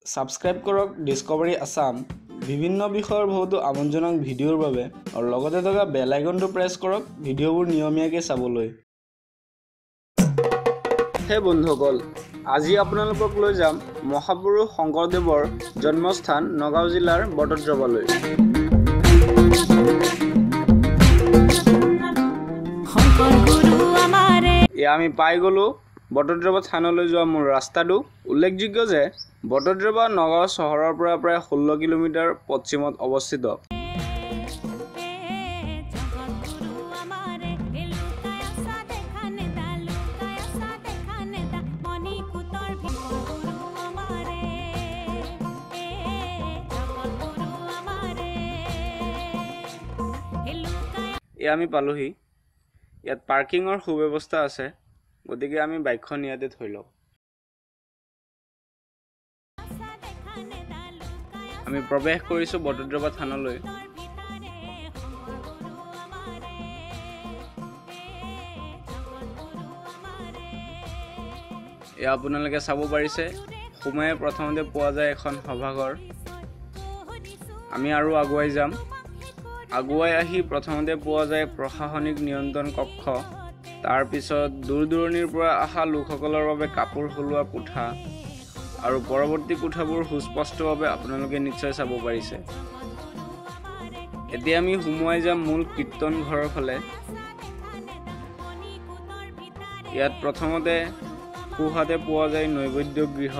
Subscribe কৰক ডিসকভাৰী আসাম বিভিন্ন বিষয়ৰ বহুতো আমোদজনক ভিডিঅ'ৰ বাবে আৰু লগতে থকা বেল আইকনটো প্ৰেছ কৰক ভিডিঅ'বোৰ নিয়মীয়াকৈ চাবলৈ। হে বন্ধুসকল, আজি আপোনালোকক লৈ যাম মহাপুৰুষ শংকৰদেৱৰ জন্মস্থান নগাঁও জিলাৰ বটদ্ৰৱালৈ। আমি পাই গলো বটদ্ৰৱা থানলৈ যোৱা মূল ৰাস্তাটো। উল্লেখযোগ্য যে বটদ্ৰৱা নগাঁও চহৰৰ পৰা প্ৰায় 16 কিলোমিটাৰ পশ্চিমত অৱস্থিত। আমি পালোহি। ইয়াত পাৰ্কিঙৰ সুব্যৱস্থা আছে, গতিকে আমি বাইকখন ইয়াতে থৈ লওঁ। আমি প্ৰৱেশ কৰিছোঁ বটদ্ৰৱা থানলৈ। এয়া আপোনালোকে চাব পাৰিছে, সোমাই প্ৰথমতে পোৱা যায় এখন সভাঘৰ। আমি আৰু আগুৱাই যাম। আগুৱাই আহি প্ৰথমতে পোৱা যায় প্ৰশাসনিক নিয়ন্ত্ৰণ কক্ষ। তাৰ পিছত দূৰ দূৰণিৰ পৰা অহা লোকসকলৰ বাবে কাপোৰ সলোৱা কোঠা আৰু পৰৱৰ্তী কোঠাবোৰ সুস্পষ্টভাৱে আপোনালোকে নিশ্চয় চাব পাৰিছে। এতিয়া আমি সোমোৱাই যাম মূল কীৰ্তন ঘৰৰ ফালে। ইয়াত প্ৰথমতে সোঁহাতে পোৱা যায় নৈবেদ্য গৃহ,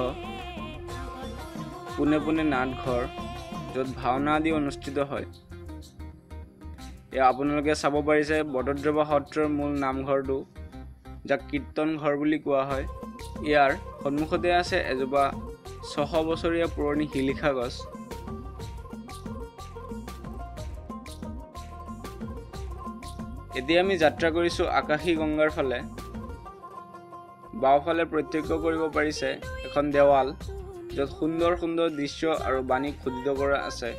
পোনে পোনে নাটঘৰ, য'ত ভাওনা আদি অনুষ্ঠিত হয়। এয়া আপোনালোকে চাব পাৰিছে বটদ্ৰৱা সত্ৰৰ মূল নামঘৰটো, যাক কীৰ্তন ঘৰ বুলি কোৱা হয়। ইয়াৰ সন্মুখতে আছে এজোপা 600 বছৰীয়া পুৰণি শিলিখা গছ। এতিয়া আমি যাত্ৰা কৰিছোঁ আকাশী গংগাৰ ফালে। বাওঁফালে প্ৰত্যক্ষ কৰিব পাৰিছে এখন দেৱাল, য'ত সুন্দৰ সুন্দৰ দৃশ্য আৰু বাণী খোদিত কৰা আছে।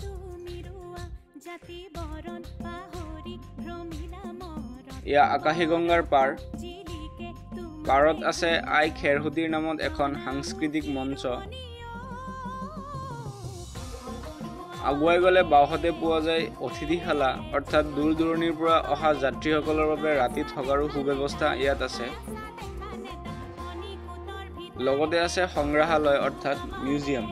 এয়া আকাশী গংগাৰ পাৰ। পাৰত আছে আই খেৰহুতিৰ নামত এখন সাংস্কৃতিক মঞ্চ। আগুৱাই গ'লে বাওঁহাতে পোৱা যায় অতিথিশালা, অৰ্থাৎ দূৰ দূৰণিৰ পৰা অহা যাত্ৰীসকলৰ বাবে ৰাতি থকাৰো সুব্যৱস্থা ইয়াত আছে। লগতে আছে সংগ্ৰহালয় অৰ্থাৎ মিউজিয়াম।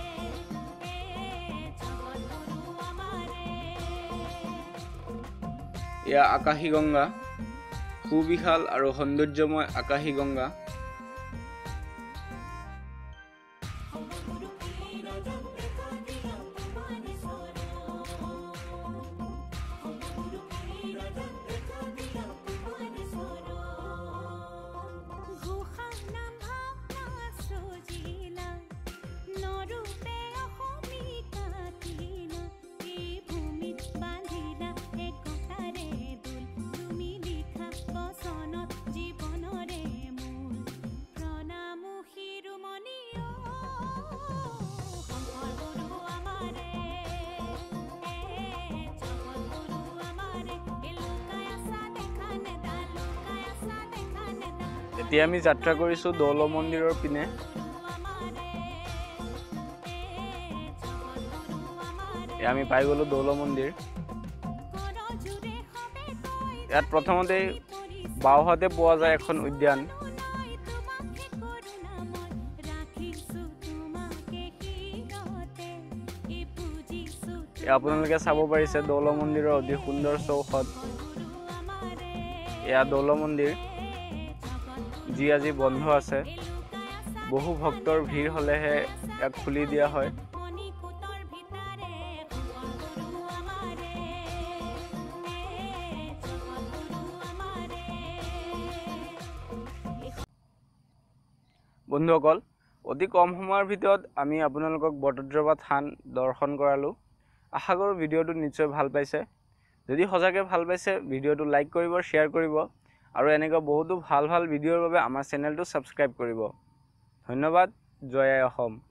এয়া আকাশী গংগা, সুবিশাল আৰু সৌন্দৰ্যময় আকাশী গংগা। এতিয়া আমি যাত্ৰা কৰিছোঁ দৌল মন্দিৰৰ পিনে। আমি পাই গ'লো দৌল মন্দিৰ। ইয়াত প্ৰথমতে বাওঁহাতে পোৱা যায় এখন উদ্যান। আপোনালোকে চাব পাৰিছে দৌল মন্দিৰৰ অতি সুন্দৰ চৌহদ। এয়া দৌল মন্দিৰ, যি আজি বন্ধ আছে। বহু ভক্তৰ ভিৰ হ'লেহে ইয়াক খুলি দিয়া হয়। বন্ধুসকল, অতি কম সময়ৰ ভিতৰত আমি আপোনালোকক বটদ্ৰৱা থান দৰ্শন কৰালোঁ। আশা কৰোঁ ভিডিঅ'টো নিশ্চয় ভাল পাইছে। যদি সঁচাকৈ ভাল পাইছে, ভিডিঅ'টো লাইক কৰিব, শ্বেয়াৰ কৰিব আৰু এনেকুৱা বহুতো ভাল ভাল ভিডিঅ'ৰ বাবে আমাৰ চেনেলটো ছাবস্ক্ৰাইব কৰিব। ধন্যবাদ। জয় আই অসম।